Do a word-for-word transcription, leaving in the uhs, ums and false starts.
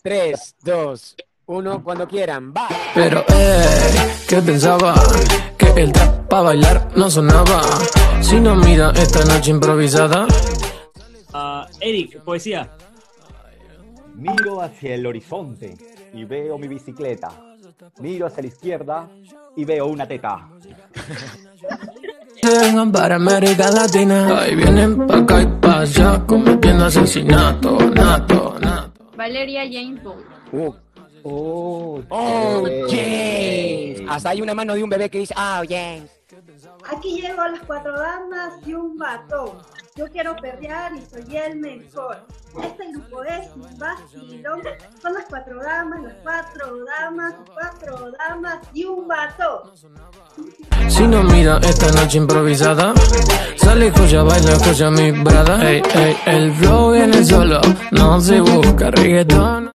tres, dos, uno, cuando quieran, va. Pero, eh, ¿qué pensaba? Que el trap para bailar no sonaba. Si no mira esta noche improvisada. Uh, Eric, poesía. Miro hacia el horizonte y veo mi bicicleta. Miro hacia la izquierda y veo una teta. Vengan para América Latina. Ahí vienen pa' acá y pa' allá cometiendo asesinato, nato, nato. Valeria James Bond. Uh. Oh, Oh, James. James. Hasta hay una mano de un bebé que dice, oh, James. Aquí llego a las cuatro damas y un batón. Yo quiero perrear y soy el mejor. Este grupo es un vacilón. Son las cuatro damas, las cuatro damas, las cuatro damas y un batón. Si no mira esta noche improvisada, sale joya, baila joya mi brada. Ey, ey, el flow viene solo, no se busca reggaetón.